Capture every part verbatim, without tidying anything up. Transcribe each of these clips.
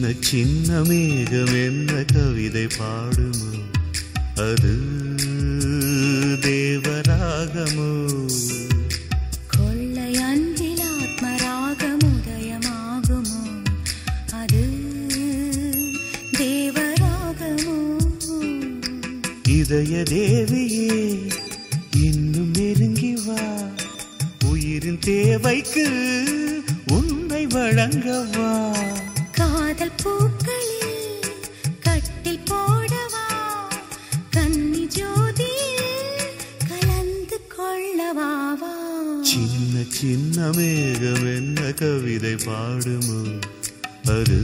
சின்ன மேகம் என்ன கவிதை பாடுமோ அது தேவராகமோ கொள்ளை அன்பில் ஆத்மராகம் உதயமாகுமோ அது தேவராகமோ இதய தேவியே இன்னும் நெருங்கி வா உயிரின் தேவைக்கு உன்னை வழங்கவா காதல் பூக்களில் கட்டில் போடவா கன்னி ஜோதியில் கலந்து கொள்ளவாவா சின்ன சின்ன மேகம் என்ன கவிதை பாடுமோ அது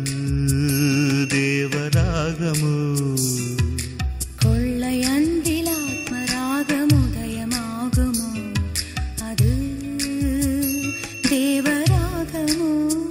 தேவராகமோ கொள்ளை அன்பில் ஆத்மராகம் உதயமாகுமோ அது தேவராகமோ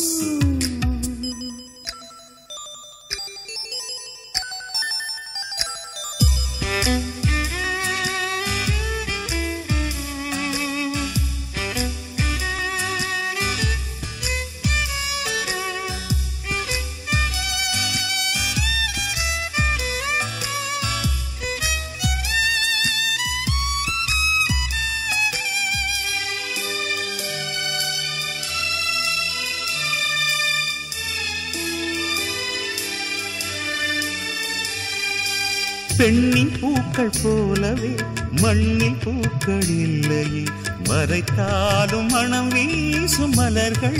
பெண்ணின் பூக்கள் போலவே மண்ணில் பூக்கள் இல்லையே மறைத்தாலும் மனம் வீசும் மலர்கள்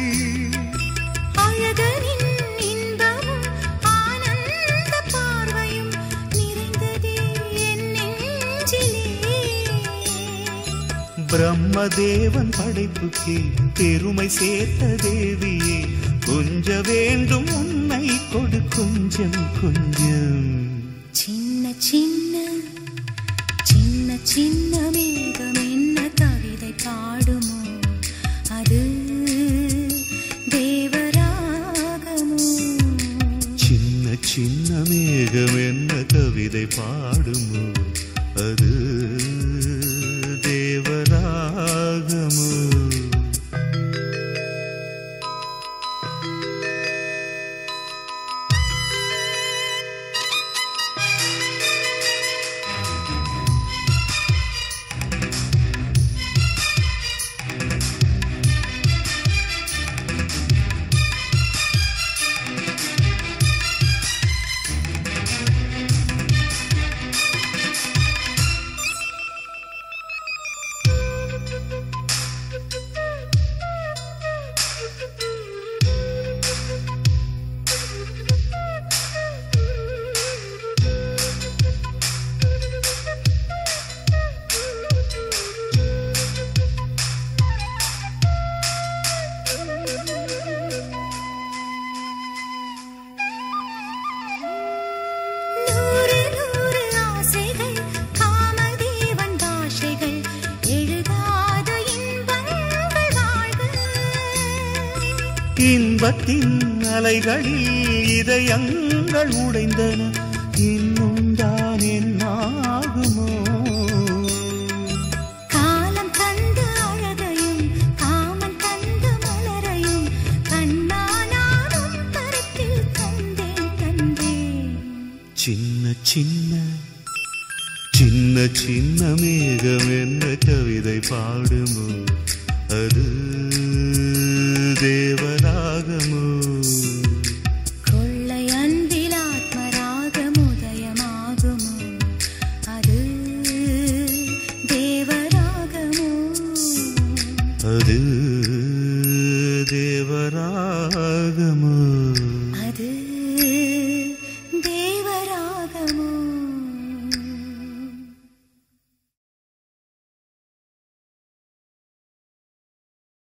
அழகரின் இன்பமும் ஆனந்த பார்வையும் நிறைந்ததே என் நெஞ்சிலே பிரம்மதேவன் படைப்புக்கே பெருமை சேர்த்த தேவியே கொஞ்ச வேண்டும் உன்னை கொடு கொஞ்சம் கொஞ்சம் சின்ன சின்ன சின்ன சின்ன மேகம் என்ன கவிதை பாடுமோ அது தேவராகமோ சின்ன சின்ன மேகம் என்ன கவிதை பாடுமோ அது தேவராகமோ இன்பத்தின் அலைகளில் இதயங்கள் உடைந்தன இன்னும் தான் என்னாகுமோ காலம் தந்த அழகையும் காமன் தந்த மலரையும் கண்ணானாலும் கருத்தில் தந்தேன் தந்தேன் சின்ன சின்ன சின்ன சின்ன மேகம் என்ன கவிதை பாடுமோ அது தேவராகமோ கொள்ளை அன்பில் ஆத்மராகம் உதயமாகுமோ அது தேவராகமோ அது